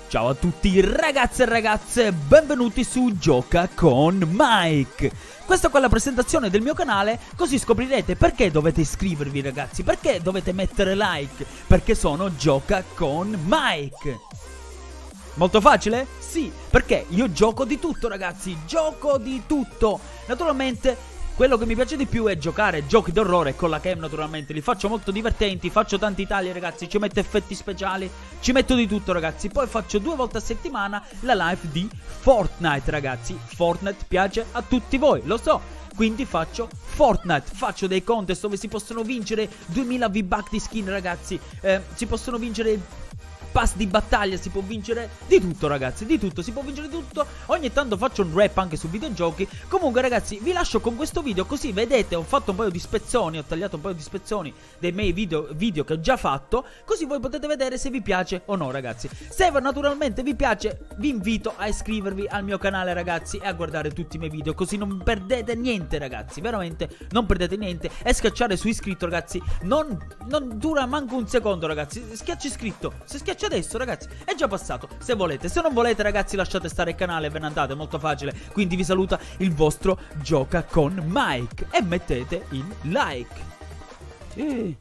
Ciao a tutti ragazzi e ragazze, benvenuti su Gioca con Mike. Questa qua è la presentazione del mio canale, così scoprirete perché dovete iscrivervi ragazzi, perché dovete mettere like, perché sono Gioca con Mike. Molto facile? Sì, perché io gioco di tutto ragazzi, gioco di tutto. Naturalmente quello che mi piace di più è giocare giochi d'orrore con la cam, naturalmente. Li faccio molto divertenti, faccio tanti tagli ragazzi, ci metto effetti speciali, ci metto di tutto ragazzi. Poi faccio 2 volte a settimana la live di Fortnite ragazzi. Fortnite piace a tutti voi, lo so. Quindi faccio Fortnite, faccio dei contest dove si possono vincere 2000 V-Bucks di skin ragazzi. Si possono vincere pass di battaglia, si può vincere di tutto ragazzi, di tutto, si può vincere di tutto. Ogni tanto faccio un rap anche su videogiochi. Comunque ragazzi vi lascio con questo video, così vedete, ho fatto un paio di spezzoni, ho tagliato un paio di spezzoni dei miei video che ho già fatto, così voi potete vedere se vi piace o no ragazzi. Se naturalmente vi piace vi invito a iscrivervi al mio canale ragazzi e a guardare tutti i miei video, così non perdete niente ragazzi, veramente non perdete niente. E schiacciare su iscritto ragazzi non dura manco un secondo ragazzi, schiaccia iscritto, se schiaccia adesso ragazzi è già passato. Se volete, se non volete ragazzi lasciate stare il canale e ve ne andate, è molto facile. Quindi vi saluta il vostro Gioca con Mike e mettete il like. Sì.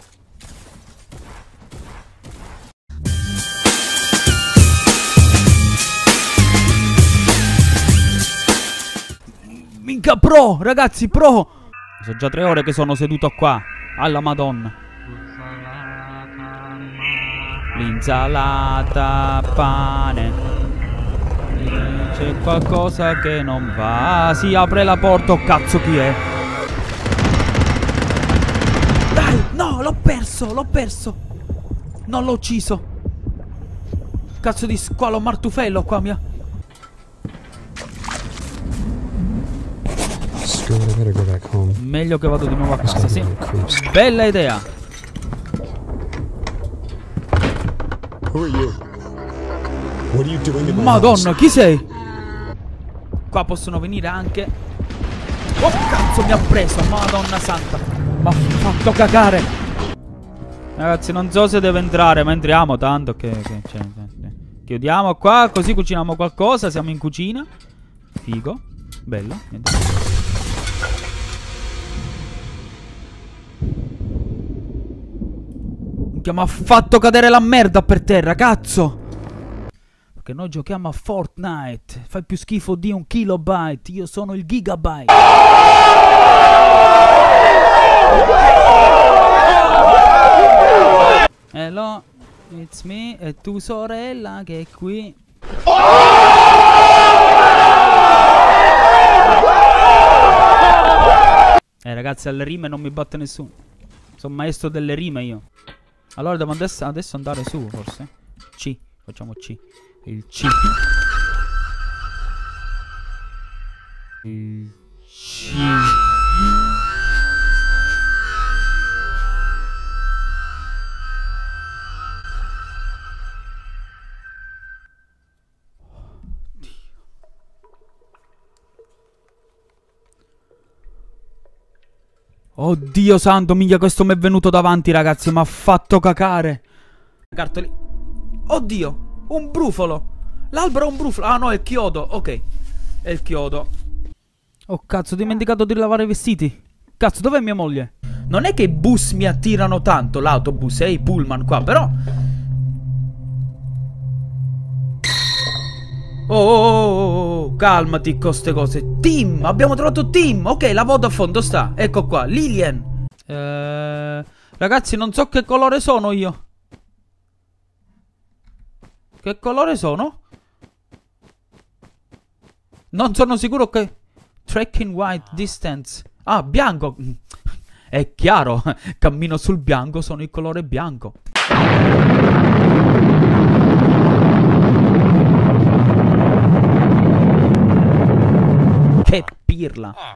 Minchia pro ragazzi, pro. Sono già 3 ore che sono seduto qua, alla madonna. L'insalata, pane. C'è qualcosa che non va. Si apre la porta, oh cazzo chi è? Dai, no, l'ho perso, l'ho perso. Non l'ho ucciso. Cazzo di squalo martufello qua mia. Meglio che vado di nuovo a casa, sì. Bella idea. Madonna, chi sei? Qua possono venire anche. Oh cazzo, mi ha preso, madonna santa. Mi ha fatto cagare. Ragazzi, non so se deve entrare, ma entriamo tanto che chiudiamo qua, così cuciniamo qualcosa. Siamo in cucina. Figo, bello. Che mi ha fatto cadere la merda per terra, cazzo! Perché noi giochiamo a Fortnite. Fai più schifo di un kilobyte. Io sono il gigabyte. Hello, it's me e tu sorella che è qui. Ragazzi, alle rime non mi batte nessuno. Sono maestro delle rime io. Allora devo adesso andare su, forse. C, facciamo C. Il C. Il C. Oddio santo, minchia, questo mi è venuto davanti ragazzi, mi ha fatto cacare. Cartoli. Oddio, un brufolo. L'albero è un brufolo. Ah no, è il chiodo, ok. È il chiodo. Oh cazzo, ho dimenticato di lavare i vestiti. Cazzo, dov'è mia moglie? Non è che i bus mi attirano tanto, l'autobus e i pullman qua, però. Oh, calmati con ste cose. Tim, abbiamo trovato Tim. Ok, la Vodafone dove sta? Ecco qua, Lilian. Ragazzi, non so che colore sono io. Che colore sono? Non sono sicuro che... Tracking white distance. Ah, bianco. È chiaro, cammino sul bianco, sono il colore bianco. Che pirla.